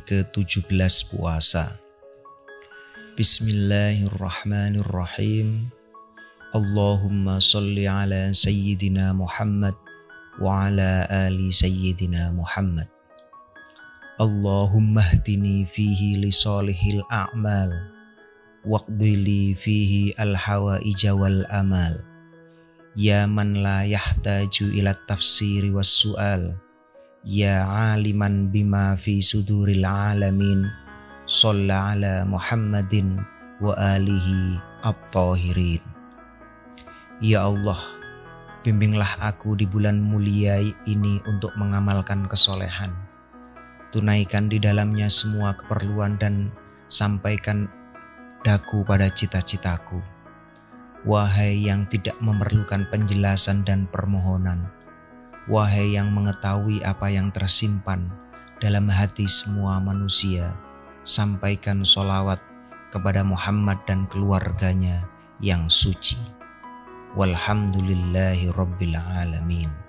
ke-17 puasa. Bismillahirrahmanirrahim. Allahumma sholli ala sayyidina Muhammad wa ala ali sayyidina Muhammad. Allahumma hdini fihi li solihil a'mal waqdili fihi al-hawaija wal amal. Ya man la yahtaju ila tafsiri was su'al, ya aliman bima fi suduril alamin, shalla ala Muhammadin wa alihi at-tahirin. Ya Allah, bimbinglah aku di bulan mulia ini untuk mengamalkan kesolehan. Tunaikan di dalamnya semua keperluan dan sampaikan daku pada cita-citaku. Wahai yang tidak memerlukan penjelasan dan permohonan, wahai yang mengetahui apa yang tersimpan dalam hati semua manusia, sampaikan sholawat kepada Muhammad dan keluarganya yang suci. Walhamdulillahi Rabbil Alamin.